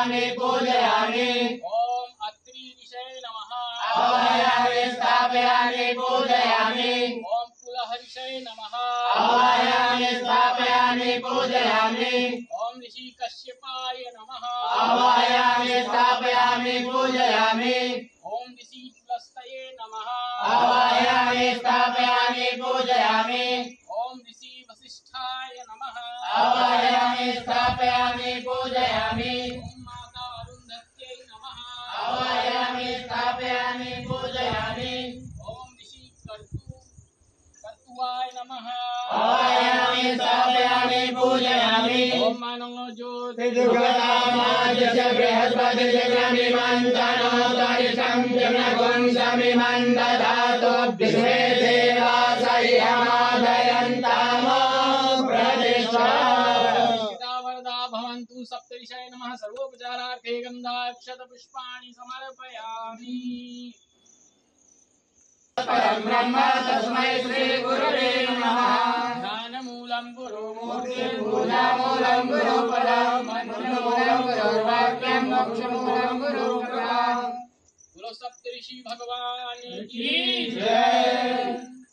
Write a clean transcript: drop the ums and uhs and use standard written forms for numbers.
स्थापयामि पूजयामि। ओम अत्रि ऋषये नमः। आवाहयामि स्थापयामि पूजयामि। ओम पुलह ऋषये नमः। आवाहयामि स्थापयामि पूजयामि। ओम ऋषि कश्यपाय नमः। आवाहयामि स्थापयामि पूजयामि। ओम ऋषि पुलस्त्ये नमः। आवाहयामि स्थापयामि पूजयामि। ओम ऋषि वसिष्ठाय नमः। आवाहयामि स्थापयामि पूजयामि। ओम माता अरुन्धत्यै नमः। आवाहयामि स्थापयामि पूजयामि। ओम ऋषि कर्तुवाय नमः। आवाहयामि स्थापयामि पूजयामि। ओम मानो ज्योति दुर्गतामाजस्य बृहस्पति जगमिमन्तनो तरिषं जगुं समिमं दधातु विश्वे देवास इयमादयन्तामो प्रतिष्ठा। वरदा भवन्तु। सप्तऋषये नमः। सर्वोपचारार्थे गन्धाक्षत पुष्पाणि समर्पयामि। परं ब्रह्म तस्मै श्री गुरुवे नमः। ध्यानमूलं गुरुमूर्तिं पूजामूलं गुरुपदं मन्त्रमूलं गुरुर्वाक्यं मोक्षमूलं गुरुकृपा। गुरु सप्तऋषि भगवान की जय।